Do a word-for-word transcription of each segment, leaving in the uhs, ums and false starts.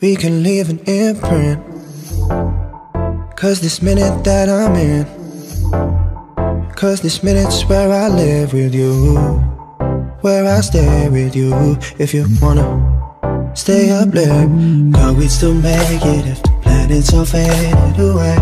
we can leave an imprint. Cause this minute that I'm in, cause this minute's where I live with you, where I stay with you. If you wanna stay up late, girl, we'd still make it if the planets all faded away.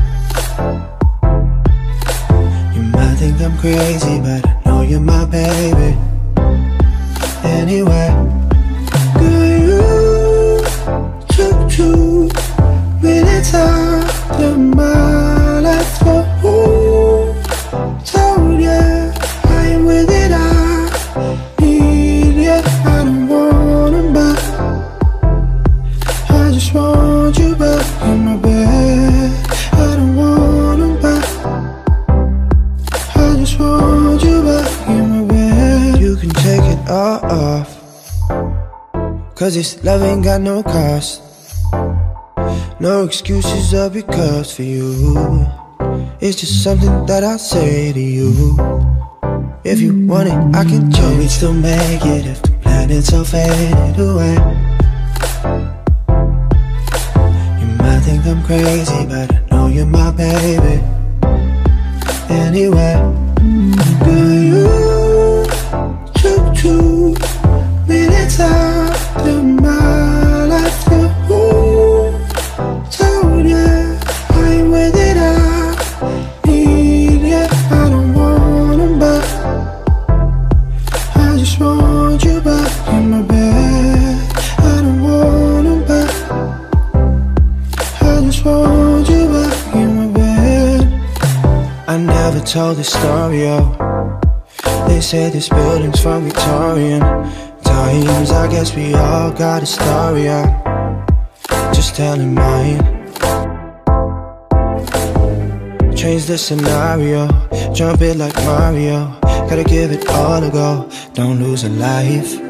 You might think I'm crazy, but I know you're my baby. Anyway, girl, you took two minutes out of my life for who told ya I am with it, I need ya. I don't wanna buy, I just want you back in my bed. I don't wanna buy, I just want you back in my bed. You can take it all off, cause this love ain't got no cost. No excuses or because for you. It's just something that I say to you. If you want it, I can change. We'd still make it if the planets all faded away. You might think I'm crazy, but I know you're my baby. Anyway, girl, you took two minutes out of my life for who told ya I ain't with it, I need ya. I don't wanna buy, I just want you back in my bed. I don't wanna buy, I just want you back in my bed. I never told this story, yo. They say this building's from Victorian times. I guess we all got a story, yeah. Just telling mine. Change the scenario, jump it like Mario. Gotta give it all a go, don't lose a life.